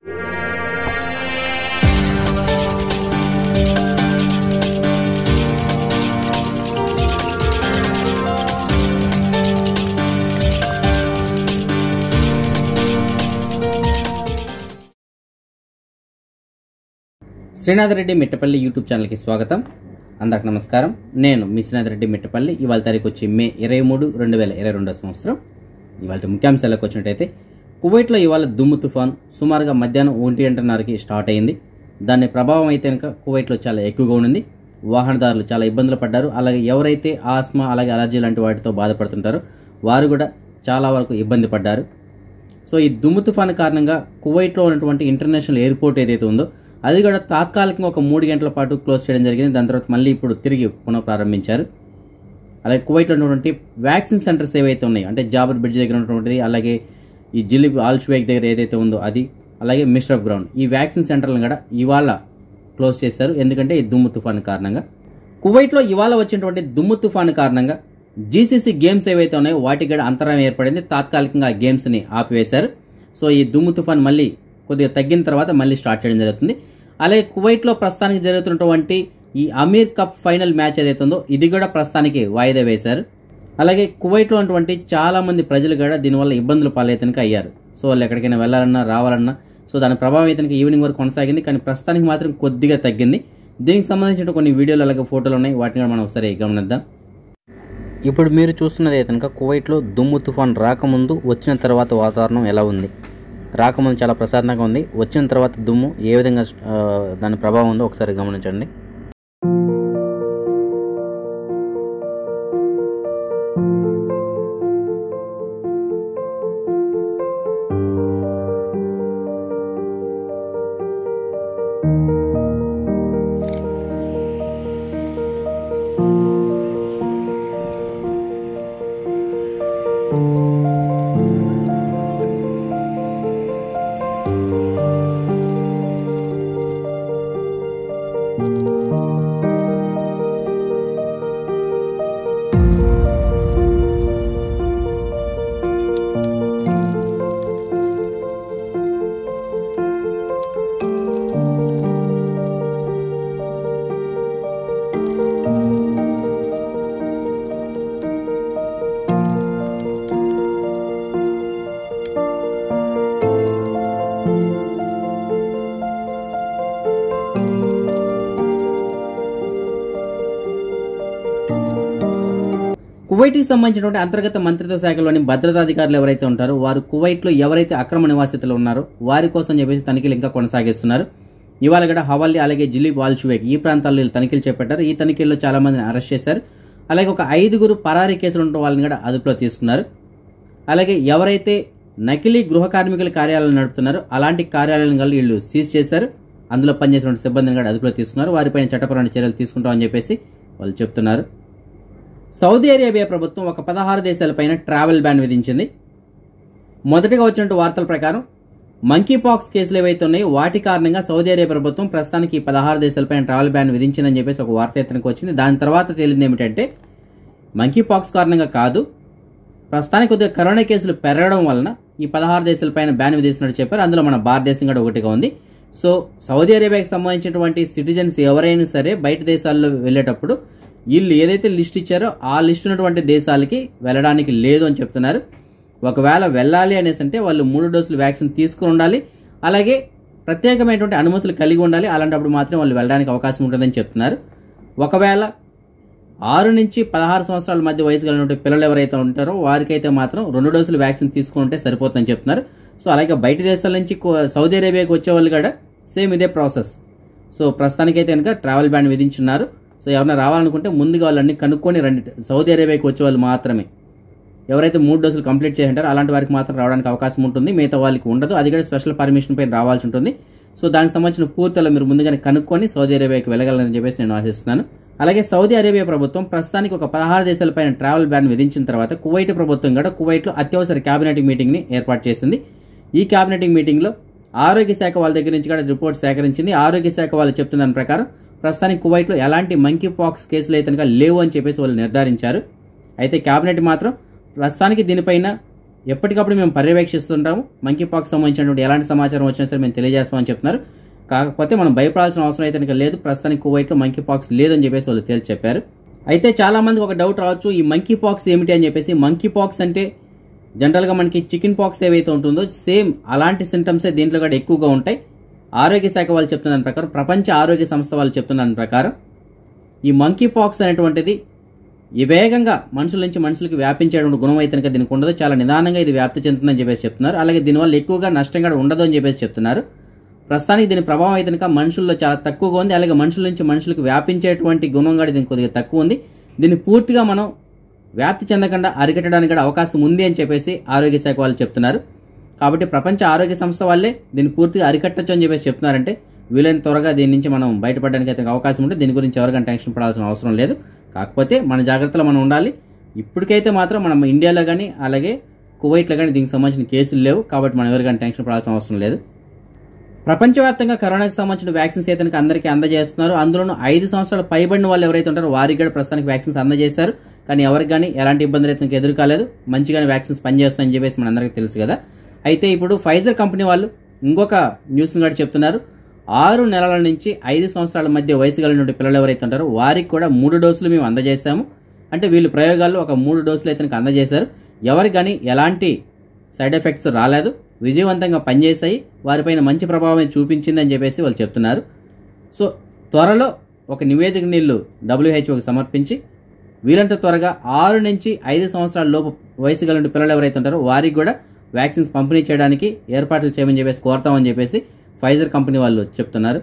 Srinath Reddy Mittapalli YouTube ఛానల్కి స్వాగతం. అందరికి నమస్కారం. నేను మీ శ్రీనాథ్ రెడ్డి మిట్టపల్లి. ఇవాళ తారీఖు వచ్చి మే 23, 2022 సంవత్సరం. ఇవాళ ముఖ్యాంశాలకు వచ్చినట్టయితే కువైట్లో ఇవాళ దుమ్ము తుఫాన్ సుమారుగా మధ్యాహ్నం 1:30కి స్టార్ట్ అయింది. దాని ప్రభావం అయితే కనుక కువైట్లో చాలా ఎక్కువగా ఉంది. వాహనదారులు చాలా ఇబ్బందులు పడ్డారు. అలాగే ఎవరైతే ఆస్మా అలాగే అలర్జీ లాంటి వాటితో బాధపడుతుంటారో వారు కూడా చాలా వరకు ఇబ్బంది పడ్డారు. సో ఈ దుమ్ము తుఫాన్ కారణంగా కువైట్లో ఉన్నటువంటి ఇంటర్నేషనల్ ఎయిర్పోర్ట్ ఏదైతే ఉందో అది కూడా తాత్కాలికంగా ఒక 3 గంటల పాటు క్లోజ్ చేయడం జరిగింది. దాని తర్వాత మళ్ళీ ఇప్పుడు తిరిగి పునఃప్రారంభించారు. అలాగే కువైట్లో ఉన్నటువంటి వ్యాక్సిన్ సెంటర్స్ ఏవైతే ఉన్నాయో అంటే జాబర్ బ్రిడ్జ్ దగ్గర ఉన్నటువంటిది, అలాగే ఈ జిలిబ్ ఆల్షువేక్ దగ్గర ఏదైతే ఉందో అది, అలాగే మిస్టర్ ఆఫ్ గ్రౌండ్, ఈ వ్యాక్సిన్ సెంటర్లను కూడా ఇవాళ క్లోజ్ చేశారు. ఎందుకంటే ఈ దుమ్ము తుఫాను కారణంగా. కువైట్లో ఇవాళ వచ్చినటువంటి దుమ్ము తుఫాను కారణంగా జీసీసీ గేమ్స్ ఏవైతే ఉన్నాయో వాటికి కూడా అంతరాయం ఏర్పడింది. తాత్కాలికంగా ఆ గేమ్స్ని ఆపివేశారు. సో ఈ దుమ్ము తుఫాన్ మళ్ళీ కొద్దిగా తగ్గిన తర్వాత మళ్ళీ స్టార్ట్ చేయడం జరుగుతుంది. అలాగే కువైట్లో ప్రస్తుతానికి జరుగుతున్నటువంటి ఈ అమీర్ కప్ ఫైనల్ మ్యాచ్ ఏదైతే ఉందో ఇది కూడా ప్రస్తుతానికి వాయిదా వేశారు. అలాగే కువైట్లో ఉన్నటువంటి చాలా మంది ప్రజలు కూడా దీనివల్ల ఇబ్బందులు పాలైతనక అయ్యారు. సో వాళ్ళు ఎక్కడికైనా వెళ్ళాలన్నా రావాలన్నా సో దాని ప్రభావం అయితే ఈవినింగ్ వరకు కొనసాగింది. కానీ ప్రస్తుతానికి మాత్రం కొద్దిగా తగ్గింది. దీనికి సంబంధించిన కొన్ని వీడియోలు అలాగే ఫోటోలు ఉన్నాయి. వాటిని కూడా మనం ఒకసారి గమనిద్దాం. ఇప్పుడు మీరు చూస్తున్నది అయితే కనుక కువైట్లో దుమ్ము తుఫాన్ రాకముందు వచ్చిన తర్వాత వాతావరణం ఎలా ఉంది. రాకముందు చాలా ప్రశాంతంగా ఉంది. వచ్చిన తర్వాత దుమ్ము ఏ విధంగా దాని ప్రభావం ఉందో ఒకసారి గమనించండి. కువైట్కి సంబంధించినటువంటి అంతర్గత మంత్రిత్వ శాఖలోని భద్రతాధికారులు ఎవరైతే ఉంటారో వారు కువైట్లో ఎవరైతే అక్రమ నివాసితులు ఉన్నారో వారి కోసం చెప్పేసి తనిఖీలు ఇంకా కొనసాగిస్తున్నారు. ఇవాళ కూడా హవాల్లి అలాగే జిలిబ్ ఆల్షువేక్ ఈ ప్రాంతాల్లో తనిఖీలు చేపట్టారు. ఈ తనిఖీల్లో చాలా మందిని అరెస్ట్ చేశారు. అలాగే ఒక 5 పరారీ కేసులు ఉన్న వాళ్ళని కూడా అదుపులో తీసుకున్నారు. అలాగే ఎవరైతే నకిలీ గృహ కార్మికుల కార్యాలయాలు నడుపుతున్నారో అలాంటి కార్యాలయాలను కూడా వీళ్ళు సీజ్ చేశారు. అందులో పనిచేసిన సిబ్బందిని కూడా అదుపులో తీసుకున్నారు. వారిపైన చట్టపరమైన చర్యలు తీసుకుంటామని చెప్పేసి వాళ్ళు చెప్తున్నారు. సౌదీ అరేబియా ప్రభుత్వం ఒక 16 దేశాలపైన ట్రావెల్ బ్యాన్ విధించింది. మొదటగా వచ్చినట్టు వార్తల ప్రకారం మంకీ పాక్స్ కేసులు ఏవైతే ఉన్నాయో వాటి కారణంగా సౌదీ అరేబియా ప్రభుత్వం ప్రస్తుతానికి 16 దేశాలపైన ట్రావెల్ బ్యాన్ విధించిందని చెప్పేసి ఒక వార్త ఎత్తనికి వచ్చింది. దాని తర్వాత తేలింది ఏమిటంటే మంకీ పాక్స్ కారణంగా కాదు, ప్రస్తుతానికి కొద్దిగా కరోనా కేసులు పెరగడం వలన ఈ 16 దేశాలపైన బ్యాన్ విధిస్తున్నట్టు చెప్పారు. అందులో మన భారతదేశం కూడా ఒకటిగా ఉంది. సో సౌదీ అరేబియాకి సంబంధించినటువంటి సిటిజన్స్ ఎవరైనా సరే బయట దేశాల్లో వెళ్ళేటప్పుడు వీళ్ళు ఏదైతే లిస్ట్ ఇచ్చారో ఆ లిస్ట్ ఉన్నటువంటి దేశాలకి వెళ్ళడానికి లేదు అని చెప్తున్నారు. ఒకవేళ వెళ్ళాలి అనేసి అంటే వాళ్ళు 3 డోసులు వ్యాక్సిన్ తీసుకుని ఉండాలి. అలాగే ప్రత్యేకమైనటువంటి అనుమతులు కలిగి ఉండాలి. అలాంటప్పుడు మాత్రం వాళ్ళు వెళ్ళడానికి అవకాశం ఉంటుందని చెప్తున్నారు. ఒకవేళ 6 నుంచి 16 సంవత్సరాల మధ్య వయసు కలిగిన పిల్లలు ఎవరైతే ఉంటారో వారికైతే మాత్రం 2 డోసులు వ్యాక్సిన్ తీసుకుని ఉంటే సరిపోతుందని చెప్తున్నారు. సో అలాగే బయట దేశాల నుంచి సౌదీ అరేబియాకి వచ్చే వాళ్ళు కూడా సేమ్ ఇదే ప్రాసెస్. సో ప్రస్తుతానికైతే కనుక ట్రావెల్ బ్యాన్ విధించున్నారు. సో ఎవరైనా రావాలనుకుంటే ముందుగా వాళ్ళని కనుక్కొని రండి. సౌదీ అరేబియాకి వచ్చే వాళ్ళు మాత్రమే, ఎవరైతే 3 డోసులు కంప్లీట్ చేసి ఉంటారో అలాంటి వారికి మాత్రం రావడానికి అవకాశం ఉంటుంది. మిగతా వాళ్ళకి ఉండదు. అది కూడా స్పెషల్ పర్మిషన్ పైన రావాల్సి ఉంటుంది. సో దానికి సంబంధించిన పూర్తిలో మీరు ముందుగానే కనుక్కొని సౌదీ అరేబియాకి వెళ్ళగలరని చెప్పేసి నేను ఆశిస్తున్నాను. అలాగే సౌదీ అరేబియా ప్రభుత్వం ప్రస్తుతానికి ఒక 16 దేశాలపైన ట్రావెల్ బ్యాన్ విధించిన తర్వాత కువైట్ ప్రభుత్వం కూడా కువైట్లో అత్యవసర క్యాబినెట్ మీటింగ్ ని ఏర్పాటు చేసింది. ఈ క్యాబినెట్ మీటింగ్ లో ఆరోగ్య శాఖ వాళ్ళ దగ్గర నుంచి కూడా రిపోర్ట్ సేకరించింది. ఆరోగ్య శాఖ వాళ్ళు చెప్తున్న దాని ప్రకారం ప్రస్తుతానికి కువైట్లో ఎలాంటి మంకీ పాక్స్ కేసులు అయితే లేవు అని చెప్పేసి వాళ్ళు నిర్ధారించారు. అయితే కేబినెట్ మాత్రం ప్రస్తుతానికి దీనిపైన ఎప్పటికప్పుడు మేము పర్యవేక్షిస్తుంటాము, మంకీ పాక్స్ సంబంధించినటువంటి ఎలాంటి సమాచారం వచ్చినా సరే మేము తెలియజేస్తామని చెప్తున్నారు. కాకపోతే మనం భయపడాల్సిన అవసరం అయితే కనుక లేదు, ప్రస్తుతానికి కువైట్లో మంకీ పాక్స్ లేదని చెప్పేసి వాళ్ళు తేల్చి చెప్పారు. అయితే చాలా మందికి ఒక డౌట్ రావచ్చు, ఈ మంకీ పాక్స్ ఏమిటి అని చెప్పేసి. మంకీ పాక్స్ అంటే జనరల్గా మనకి చికెన్ పాక్స్ ఏవైతే ఉంటుందో సేమ్ అలాంటి సింటమ్సే దీంట్లో కూడా ఎక్కువగా ఉంటాయి. ఆరోగ్య శాఖ వాళ్ళు చెప్తున్న దాని ప్రకారం, ప్రపంచ ఆరోగ్య సంస్థ వాళ్ళు చెప్తున్న దాని ప్రకారం ఈ మంకీ పాక్స్ అనేటువంటిది ఈ వేగంగా మనుషుల నుంచి మనుషులకు వ్యాపించేటువంటి గుణం అయితే కనుక దీనికి ఉండదు, చాలా నిదానంగా ఇది వ్యాప్తి చెందుతుందని చెప్పేసి చెప్తున్నారు. అలాగే దీనివల్ల ఎక్కువగా నష్టం కూడా ఉండదు అని చెప్పేసి చెప్తున్నారు. ప్రస్తుతానికి దీని ప్రభావం అయితే కనుక మనుషుల్లో చాలా తక్కువగా ఉంది. అలాగే మనుషుల నుంచి మనుషులకు వ్యాపించేటువంటి గుణం కూడా దీనికి కొద్దిగా తక్కువ ఉంది. దీన్ని పూర్తిగా మనం వ్యాప్తి చెందకుండా అరికట్టడానికి కూడా అవకాశం ఉంది అని చెప్పేసి ఆరోగ్య శాఖ వాళ్ళు చెప్తున్నారు. కాబట్టి ప్రపంచ ఆరోగ్య సంస్థ వాళ్ళే దీన్ని పూర్తిగా అరికట్టచ్చు అని చెప్పేసి చెప్తున్నారంటే వీలైన త్వరగా దీని నుంచి మనం బయటపడడానికి అయితే అవకాశం ఉంటే దీని గురించి ఎవరికైనా టెన్షన్ పడాల్సిన అవసరం లేదు. కాకపోతే మన జాగ్రత్తలో మనం ఉండాలి. ఇప్పటికైతే మాత్రం మనం ఇండియాలో కానీ అలాగే కువైట్లో కానీ దీనికి సంబంధించిన కేసులు లేవు, కాబట్టి మనం ఎవరికైనా టెన్షన్ పడాల్సిన అవసరం లేదు. ప్రపంచవ్యాప్తంగా కరోనాకి సంబంధించిన వ్యాక్సిన్స్ అయితే అందరికీ అందజేస్తున్నారు. అందులోనూ 5 సంవత్సరాలు పైబడిన వాళ్ళు ఎవరైతే ఉంటారో వారికి కూడా ప్రస్తుతానికి వ్యాక్సిన్స్ అందజేశారు. కానీ ఎవరికి కానీ ఎలాంటి ఇబ్బందులు అయితే ఎదురు కాలేదు, మంచిగానే వ్యాక్సిన్స్ పనిచేస్తాయని చెప్పేసి మన అందరికీ తెలుసు కదా. అయితే ఇప్పుడు ఫైజర్ కంపెనీ వాళ్ళు ఇంకొక న్యూస్ కూడా చెప్తున్నారు. 6 నెలల నుంచి 5 సంవత్సరాల మధ్య వయసు కలిగిన పిల్లలు ఎవరైతే ఉంటారో వారికి కూడా 3 డోసులు మేము అందజేశాము. అంటే వీళ్ళు ప్రయోగాల్లో ఒక 3 డోసులు అయితే అందజేశారు. ఎవరికి కానీ ఎలాంటి సైడ్ ఎఫెక్ట్స్ రాలేదు, విజయవంతంగా పనిచేశాయి, వారిపైన మంచి ప్రభావం చూపించిందని చెప్పేసి వాళ్ళు చెప్తున్నారు. సో త్వరలో ఒక నివేదిక నీళ్లు WHOకి సమర్పించి వీలంత త్వరగా 6 నుంచి 5 సంవత్సరాల లోపు వయసు కలిగిన పిల్లలు ఎవరైతే ఉంటారో వారికి కూడా వ్యాక్సిన్స్ పంపిణీ చేయడానికి ఏర్పాట్లు చేయమని చెప్పేసి కోరుతామని చెప్పేసి ఫైజర్ కంపెనీ వాళ్ళు చెప్తున్నారు.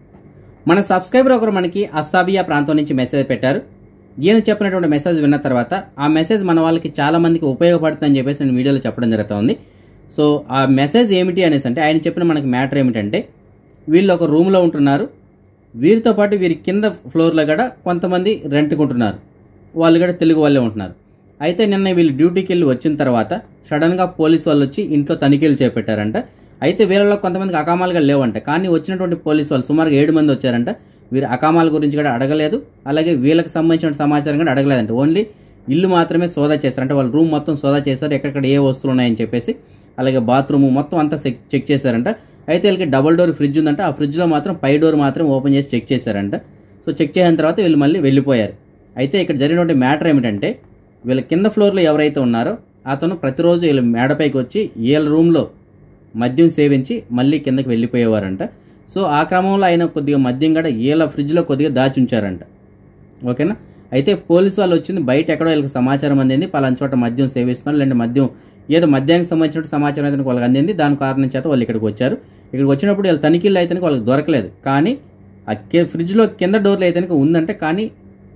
మన సబ్స్క్రైబర్ ఒకరు మనకి అస్సాబియా ప్రాంతం నుంచి మెసేజ్ పెట్టారు. ఈయన చెప్పినటువంటి మెసేజ్ విన్న తర్వాత ఆ మెసేజ్ మన వాళ్ళకి చాలా మందికి ఉపయోగపడుతుందని చెప్పేసి నేను వీడియోలో చెప్పడం జరుగుతుంది. సో ఆ మెసేజ్ ఏమిటి అనేసి అంటే ఆయన చెప్పిన మనకి మ్యాటర్ ఏమిటంటే వీళ్ళు ఒక రూమ్లో ఉంటున్నారు. వీరితో పాటు వీరి కింద ఫ్లోర్లో కూడా కొంతమంది రెంట్కుంటున్నారు. వాళ్ళు కూడా తెలుగు వాళ్ళే ఉంటున్నారు. అయితే నిన్న వీళ్ళు డ్యూటీకి వెళ్ళి వచ్చిన తర్వాత సడన్గా పోలీసు వాళ్ళు వచ్చి ఇంట్లో తనిఖీలు చేపట్టారంట. అయితే వీళ్ళలో కొంతమందికి అకామాలుగా లేవంట. కానీ వచ్చినటువంటి పోలీసు వాళ్ళు సుమారుగా 7 మంది వచ్చారంట. వీరు అకామాల గురించి కూడా అడగలేదు, అలాగే వీళ్ళకి సంబంధించిన సమాచారం కూడా అడగలేదంట. ఓన్లీ ఇల్లు మాత్రమే సోదా చేశారు. అంటే వాళ్ళ రూమ్ మొత్తం సోదా చేశారు, ఎక్కడెక్కడ ఏ వస్తువులు ఉన్నాయని చెప్పేసి. అలాగే బాత్రూమ్ మొత్తం అంతా చెక్ చేశారంట. అయితే వీళ్ళకి డబుల్ డోర్ ఫ్రిడ్జ్ ఉందంట. ఆ ఫ్రిడ్జ్లో మాత్రం పై డోర్ మాత్రం ఓపెన్ చేసి చెక్ చేశారంట. సో చెక్ చేసిన తర్వాత వీళ్ళు మళ్ళీ వెళ్ళిపోయారు. అయితే ఇక్కడ జరిగినటువంటి మ్యాటర్ ఏమిటంటే వీళ్ళ కింద ఫ్లోర్లో ఎవరైతే ఉన్నారో అతను ప్రతిరోజు వీళ్ళ మేడపైకి వచ్చి వీళ్ళ రూమ్లో మద్యం సేవించి మళ్ళీ కిందకి వెళ్ళిపోయేవారంట. సో ఆ క్రమంలో ఆయన కొద్దిగా మద్యం కూడా వీళ్ళ ఫ్రిడ్జ్లో కొద్దిగా దాచి ఉంచారంట. ఓకేనా. అయితే పోలీసు వాళ్ళు వచ్చింది, బయట ఎక్కడో వీళ్ళకి సమాచారం అందింది, పలానా చోట మద్యం సేవిస్తున్నారు, లేదంటే మద్యం ఏదో మద్యానికి సంబంధించిన సమాచారం అయితే వాళ్ళకి అందింది. దాని కారణం చేత వాళ్ళు ఇక్కడికి వచ్చారు. ఇక్కడికి వచ్చినప్పుడు వీళ్ళు తనిఖీలు అయితే వాళ్ళకి దొరకలేదు. కానీ ఆ ఫ్రిడ్జ్లో కింద డోర్లు అయితే ఉందంటే, కానీ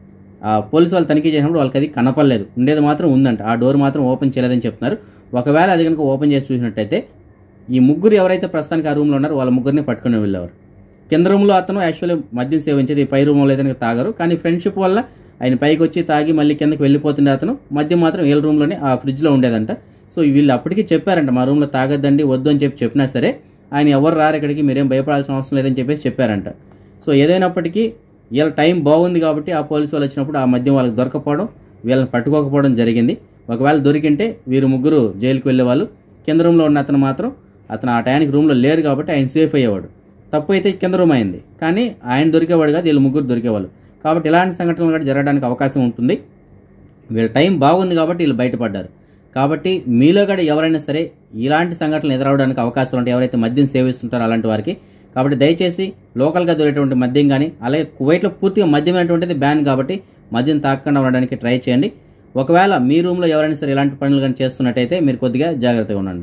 ఆ పోలీసు వాళ్ళు తనిఖీ చేసినప్పుడు వాళ్ళకి అది కనపడలేదు, ఉండేది మాత్రం ఉందంట. ఆ డోర్ మాత్రం ఓపెన్ చేయలేదని చెప్తున్నారు. ఒకవేళ అది కనుక ఓపెన్ చేసి చూసినట్టయితే ఈ ముగ్గురు ఎవరైతే ప్రస్తుతానికి ఆ రూమ్లో ఉన్నారో వాళ్ళ ముగ్గురిని పట్టుకుని వెళ్ళేవారు. కింద రూమ్లో అతను యాక్చువల్లీ మద్యం సేవించేది, పై రూమ్లో అయితే తాగరు. కానీ ఫ్రెండ్షిప్ వల్ల ఆయన పైకి వచ్చి తాగి మళ్ళీ కిందకి వెళ్ళిపోతుండే అతను. మద్యం మాత్రం వీళ్ళ రూమ్లోనే ఆ ఫ్రిడ్జ్లో ఉండేదంట. సో వీళ్ళు అప్పటికీ చెప్పారంట, మా రూమ్లో తాగద్దండి వద్దు అని చెప్పినా సరే ఆయన ఎవరు రారు ఇక్కడికి, మీరేం భయపడాల్సిన అవసరం లేదని చెప్పేసి చెప్పారంట. సో ఏదైనప్పటికీ వీళ్ళ టైం బాగుంది కాబట్టి ఆ పోలీసు వాళ్ళు వచ్చినప్పుడు ఆ మద్యం వాళ్ళకి దొరకపోవడం, వీళ్ళని పట్టుకోకపోవడం జరిగింది. ఒకవేళ దొరికింటే వీరు ముగ్గురు జైలుకి వెళ్ళేవాళ్ళు. కింద రూమ్లో ఉన్న అతను మాత్రం అతను ఆ టైంకి రూమ్లో లేరు కాబట్టి ఆయన సేఫ్ అయ్యేవాడు. తప్పు అయితే కింద రూమ్ అయింది, కానీ ఆయన దొరికేవాడు కాదు, వీళ్ళు ముగ్గురు దొరికేవాళ్ళు. కాబట్టి ఇలాంటి సంఘటనలు కూడా జరగడానికి అవకాశం ఉంటుంది. వీళ్ళ టైం బాగుంది కాబట్టి వీళ్ళు బయటపడ్డారు. కాబట్టి మీలో కూడా ఎవరైనా సరే ఇలాంటి సంఘటనలు ఎదురవడానికి అవకాశాలు ఉంటాయి, ఎవరైతే మద్యం సేవిస్తుంటారో అలాంటి వారికి. కాబట్టి దయచేసి లోకల్గా దొరికేటువంటి మద్యం కానీ, అలాగే కువైట్లో పూర్తిగా మద్యం అనేటువంటిది బ్యాన్ కాబట్టి మద్యం తాగకుండా ఉండడానికి ట్రై చేయండి. ఒకవేళ మీ రూమ్లో ఎవరైనా సరే ఇలాంటి పనులు కానీ చేస్తున్నట్టయితే మీరు కొద్దిగా జాగ్రత్తగా ఉండండి.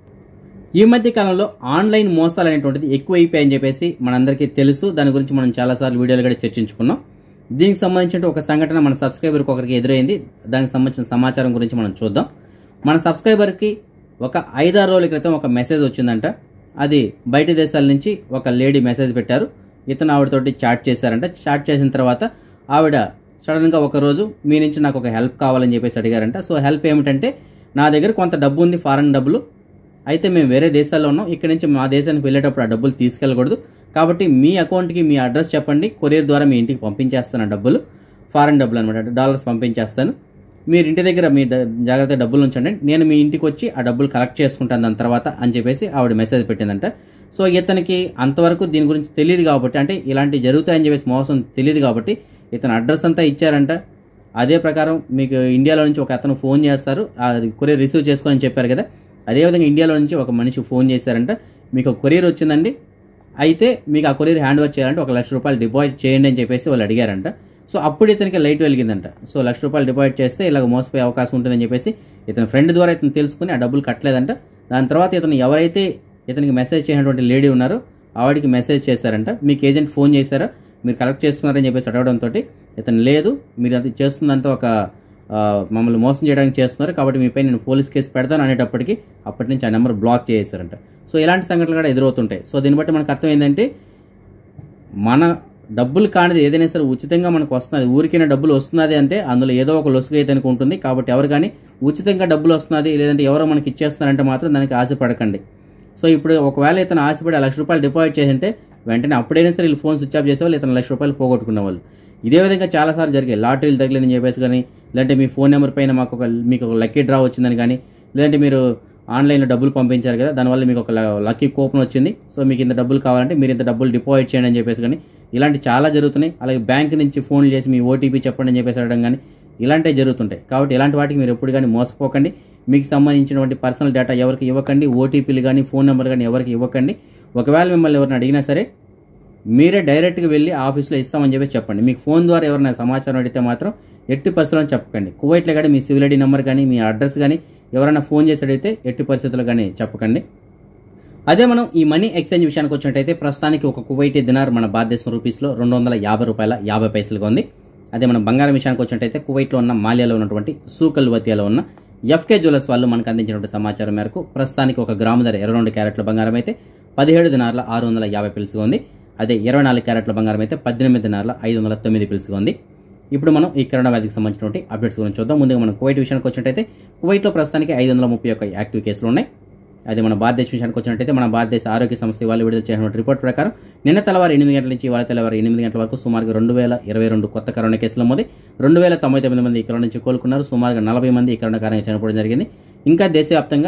ఈ మధ్య కాలంలో ఆన్లైన్ మోసాలు అనేటువంటిది ఎక్కువైపోయాయని చెప్పేసి మనందరికీ తెలుసు. దాని గురించి మనం చాలాసార్లు వీడియోలు కూడా చర్చించుకున్నాం. దీనికి సంబంధించిన ఒక సంఘటన మన సబ్స్క్రైబర్కి ఒకరికి ఎదురైంది. దానికి సంబంధించిన సమాచారం గురించి మనం చూద్దాం. మన సబ్స్క్రైబర్కి ఒక 5-6 రోజుల క్రితం ఒక మెసేజ్ వచ్చిందంట. అది బయట దేశాల నుంచి ఒక లేడీ మెసేజ్ పెట్టారు. ఇతను ఆవిడతోటి చాట్ చేశారంట. చాట్ చేసిన తర్వాత ఆవిడ సడన్గా ఒకరోజు మీ నుంచి నాకు ఒక హెల్ప్ కావాలని చెప్పేసి అడిగారంట. సో హెల్ప్ ఏమిటంటే, నా దగ్గర కొంత డబ్బు ఉంది, ఫారెన్ డబ్బులు. అయితే మేము వేరే దేశాల్లో ఉన్నాం, ఇక్కడ నుంచి మా దేశానికి వెళ్ళేటప్పుడు ఆ డబ్బులు తీసుకెళ్ళకూడదు. కాబట్టి మీ అకౌంట్కి మీ అడ్రస్ చెప్పండి, కొరియర్ ద్వారా మీ ఇంటికి పంపించేస్తాను డబ్బులు, ఫారెన్ డబ్బులు అనమాట, డాలర్స్ పంపించేస్తాను. మీరు ఇంటి దగ్గర మీ జాగ్రత్త డబ్బులు ఉంచండి, నేను మీ ఇంటికి వచ్చి ఆ డబ్బులు కలెక్ట్ చేసుకుంటాను దాని తర్వాత అని చెప్పేసి ఆవిడ మెసేజ్ పెట్టిందంట. సో ఇతనికి అంతవరకు దీని గురించి తెలియదు కాబట్టి, అంటే ఇలాంటివి జరుగుతాయని చెప్పేసి మోసం తెలియదు కాబట్టి ఇతను అడ్రస్ అంతా ఇచ్చారంట. అదే ప్రకారం మీకు ఇండియాలో నుంచి ఒక అతను ఫోన్ చేస్తారు, అది కొరియర్ రిసీవ్ చేసుకొని చెప్పారు కదా, అదేవిధంగా ఇండియాలో నుంచి ఒక మనిషి ఫోన్ చేశారంట, మీకు కొరియర్ వచ్చిందండి, అయితే మీకు ఆ కొరియర్ హ్యాండ్ ఓవర్ చేయాలంటే ₹1,00,000 డిపాజిట్ చేయండి అని చెప్పేసి వాళ్ళు అడిగారంట. సో అప్పుడు ఇతనికి లైట్ వెలిగిందంట. సో ₹1,00,000 డిపాజిట్ చేస్తే ఇలాగ మోసపోయే అవకాశం ఉంటుందని చెప్పేసి ఇతని ఫ్రెండ్ ద్వారా ఇతను తెలుసుకుని ఆ డబ్బులు కట్టలేదంట. దాని తర్వాత ఇతను ఎవరైతే ఇతనికి మెసేజ్ చేసినటువంటి లేడీ ఉన్నారో ఆవిడికి మెసేజ్ చేశారంట, మీకు ఏజెంట్ ఫోన్ చేశారా, మీరు కలెక్ట్ చేస్తున్నారని చెప్పేసి అడగడంతో ఇతను లేదు, మీరు అది చేస్తుందంటే ఒక మమ్మల్ని మోసం చేయడానికి చేస్తున్నారు, కాబట్టి మీపై నేను పోలీస్ కేసు పెడతాను అనేటప్పటికి అప్పటి నుంచి ఆ నెంబర్ బ్లాక్ చేశారంట. సో ఇలాంటి సంఘటనలు కూడా ఎదురవుతుంటాయి. సో దీన్ని బట్టి మనకు అర్థం ఏంటంటే, మన డబ్బులు కానిది ఏదైనా సరే ఉచితంగా మనకు వస్తున్నది, ఊరికైనా డబ్బులు వస్తున్నది అంటే అందులో ఏదో ఒక లొసుగు అయితే ఉంటుంది. కాబట్టి ఎవరు కానీ ఉచితంగా డబ్బులు వస్తున్నది లేదంటే ఎవరో మనకి ఇచ్చేస్తున్నారంటే మాత్రం దానికి ఆశపడకండి. సో ఇప్పుడు ఒకవేళ ఇతను ఆశపడి ₹1,00,000 డిపాజిట్ చేసింటే వెంటనే అప్పుడైనా సరే వీళ్ళు ఫోన్ స్విచ్ ఆఫ్ చేసేవాళ్ళు, ఇతను ₹1,00,000 పోగొట్టుకునేవాళ్ళు. ఇదే విధంగా చాలాసార్లు జరిగాయి. లాటరీలు తగిలిందని చెప్పేసి కానీ, లేదంటే మీ ఫోన్ నెంబర్ పైన మీకు ఒక లక్కీ డ్రా వచ్చిందని కానీ, లేదంటే మీరు ఆన్లైన్లో డబ్బులు పంపించారు కదా, దానివల్ల మీకు ఒక లక్కీ కూపన్ వచ్చింది, సో మీకు ఇంత డబ్బులు కావాలంటే మీరు ఇంత డబ్బులు డిపాజిట్ చేయండి అని చెప్పేసి కానీ, ఇలాంటి చాలా జరుగుతున్నాయి. అలాగే బ్యాంక్ నుంచి ఫోన్లు చేసి మీ ఓటీపీ చెప్పండి అని చెప్పేసి అడగడం కానీ ఇలాంటివి జరుగుతుంటాయి. కాబట్టి ఇలాంటి వాటికి మీరు ఎప్పుడు కానీ మోసపోకండి. మీకు సంబంధించినటువంటి పర్సనల్ డేటా ఎవరికి ఇవ్వకండి, ఓటీపీలు కానీ ఫోన్ నెంబర్ కానీ ఎవరికి ఇవ్వకండి. ఒకవేళ మిమ్మల్ని ఎవరిని అడిగినా సరే మీరే డైరెక్ట్గా వెళ్ళి ఆఫీస్లో ఇస్తామని చెప్పేసి చెప్పండి. మీకు ఫోన్ ద్వారా ఎవరైనా సమాచారం అడిగితే మాత్రం ఎట్టి పరిస్థితుల్లో చెప్పకండి. కువైట్లో కానీ మీ సివిల్ ఐడి నెంబర్ కానీ మీ అడ్రస్ కానీ ఎవరైనా ఫోన్ చేసి అడిగితే ఎట్టి పరిస్థితుల్లో కానీ చెప్పకండి. అదే మనం ఈ మనీ ఎక్స్చేంజ్ విషయానికి వచ్చినట్టయితే ప్రస్తుతానికి ఒక కువైటీ దినార్ మన భారతదేశం రూపీస్లో ₹250.50 ఉంది. అదే మనం బంగారం విషయానికి వచ్చినట్టయితే కువైట్లో ఉన్న మాలియాలో ఉన్నటువంటి సూకల్ వతియాలో ఉన్న ఎఫ్కే జ్యువెలర్స్ వాళ్ళు మనకు అందించినటువంటి సమాచారం మేరకు ప్రస్తుతానికి ఒక గ్రాము ధర 22 క్యారెట్ల బంగారం అయితే 17 దినార్ల $650 ఉంది. అదే 24 క్యారెట్ల బంగారం అయితే 18 దినార్ల $509 ఉంది. ఇప్పుడు మనం ఈ కరోనా వ్యాధికి సంబంధించినటువంటి అప్డేట్స్ గురించి చూద్దాం. ముందుగా మనం కువైట్ విషయానికి వచ్చినట్టయితే కువైట్లో ప్రస్తుతానికి 531 యాక్టివ్ కేసులు ఉన్నాయి. అదే మన భారతదేశ విషయానికి వచ్చినట్టయితే మన భారతదేశ ఆరోగ్య సంస్థ వాళ్ళు విడుదల చేసినటువంటి రిపోర్ట్ ప్రకారం నిన్న తెల్లవారు 8 గంటల నుంచి ఇవాళ తెల్లవారు 8 గంటల వరకు సుమారుగా 2022 కొత్త కరోనా కేసులు నమోదై 2099 మంది ఈ కరోనా నుంచి కోలుకున్నారు. సుమారుగా 40 మంది ఈ కరోనా కారణంగా చనిపోవడం జరిగింది. ఇంకా దేశవ్యాప్తంగా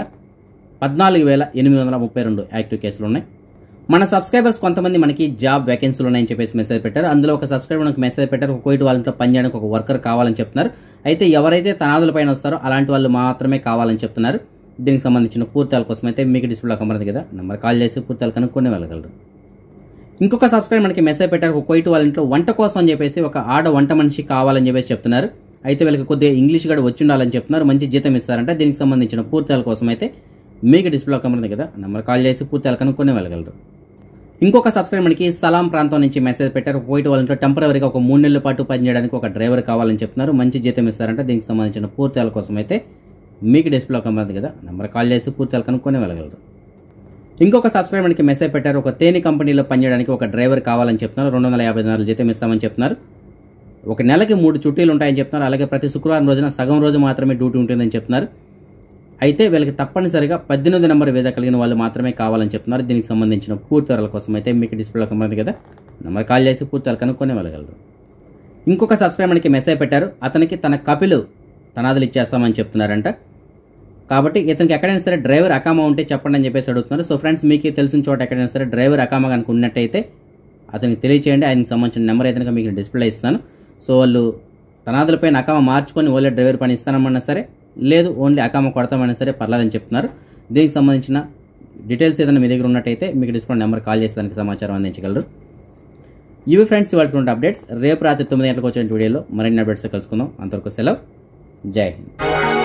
14,832 యాక్టివ్ కేసులు ఉన్నాయి. మన సబ్స్క్రైబర్స్ కొంతమంది మనకి జాబ్ వేకెన్సీలు ఉన్నాయని చెప్పేసి మెసేజ్ పెట్టారు. అందులో ఒక సబ్స్క్రైబర్ మనకు మెసేజ్ పెట్టారు, ఒక కువైట్ వాళ్ళంట్లో పనిచేయడానికి ఒక వర్కర్ కావాలని చెప్తున్నారు. అయితే ఎవరైతే తనాదుల పైన వస్తారో అలాంటి వాళ్ళు మాత్రమే కావాలని చెప్తున్నారు. దీనికి సంబంధించిన పూర్తాల కోసం అయితే మీకు డిస్ప్లేలో కనబడుతుంది కదా, నెంబర్ కాల్ చేసి పూర్తాలు కనుక్కొని వెళ్ళగలరు. ఇంకొక సబ్స్క్రైబర్ మనకి మెసేజ్ పెట్టారు, ఒక కువైట్ వాళ్ళ ఇంట్లో వంట కోసం అని చెప్పేసి ఒక ఆడ వంట మనిషి కావాలని చెప్పేసి చెప్తున్నారు. అయితే వీళ్ళకి కొద్దిగా ఇంగ్లీష్ కూడా వచ్చి ఉండాలని చెప్తున్నారు, మంచి జీతం ఇస్తారంట. దీనికి సంబంధించిన పూర్తాల కోసం అయితే మీకు డిస్ప్లేలో కనబడుతుంది కదా, నెంబర్ కాల్ చేసి పూర్తాలు కనుక్కొని వెళ్ళగలరు. ఇంకొక సబ్స్క్రైబర్ మనకి సలాం ప్రాంతం నుంచి మెసేజ్ పెట్టారు, కువైట్ వాళ్ళ ఇంట్లో టెంపరీగా ఒక 3 నెలల పాటు పనిచేయడానికి ఒక డ్రైవర్ కావాలని చెప్తున్నారు, మంచి జీతం ఇస్తారంట. దీనికి సంబంధించిన పూర్తాల కోసం అయితే మీకు డిస్ప్లేలో కనబడుతుంది కదా, నెంబర్ కాల్ చేసి పూర్తాలు కనుక్కొని వెళ్ళగలరు. ఇంకొక సబ్స్క్రైబర్ మనకి మెసేజ్ పెట్టారు, ఒక తేనె కంపెనీలో పనిచేయడానికి ఒక డ్రైవర్ కావాలని చెప్తున్నారు, 250 దినార్లు జీతం ఇస్తామని చెప్తున్నారు. ఒక నెలకి 3 చుట్టీలు ఉంటాయని చెప్తున్నారు. అలాగే ప్రతి శుక్రవారం రోజున సగం రోజు మాత్రమే డ్యూటీ ఉంటుందని చెప్తున్నారు. అయితే వీళ్ళకి తప్పనిసరిగా 18 నెంబర్ వీసా కలిగిన వాళ్ళు మాత్రమే కావాలని చెప్తున్నారు. దీనికి సంబంధించిన పూర్తి వివరాల కోసం అయితే మీకు డిస్ప్లేలో కనబడుతుంది కదా, నెంబర్ కాల్ చేసి పూర్తి కనుక్కొని వెళ్ళగలరు. ఇంకొక సబ్స్క్రైబర్ మనకి మెసేజ్ పెట్టారు, అతనికి తన కపిలు తనాదులు ఇచ్చేస్తామని చెప్తున్నారంట. కాబట్టి ఇతనికి ఎక్కడైనా సరే డ్రైవర్ అకామా ఉంటే చెప్పండి అని చెప్పేసి అడుగుతున్నారు. సో ఫ్రెండ్స్, మీకు తెలిసిన చోట ఎక్కడైనా సరే డ్రైవర్ అకామా కనుక ఉన్నట్టయితే అతనికి తెలియచేయండి. ఆయనకు సంబంధించిన నెంబర్ అయితే మీకు డిస్ప్లే ఇస్తాను. సో వాళ్ళు తనాదులపైన అకామా మార్చుకొని ఓన్లీ డ్రైవర్ పని ఇస్తానమన్నా సరే, లేదు ఓన్లీ అకామా కొడతామన్నా సరే పర్లేదని చెప్తున్నారు. దీనికి సంబంధించిన డీటెయిల్స్ ఏదైనా మీ దగ్గర ఉన్నట్టయితే మీకు డిస్ప్లే నెంబర్ కాల్ చేసి దానికి సమాచారం అందించగలరు. ఇవి ఫ్రెండ్స్ ఇవాళ అప్డేట్స్. రేపు రాత్రి 9 గంటలకు వచ్చిన వీడియోలో మరిన్ని అప్డేట్స్ కలుసుకుందాం. అంతవరకు సెలవు. జై హింద్.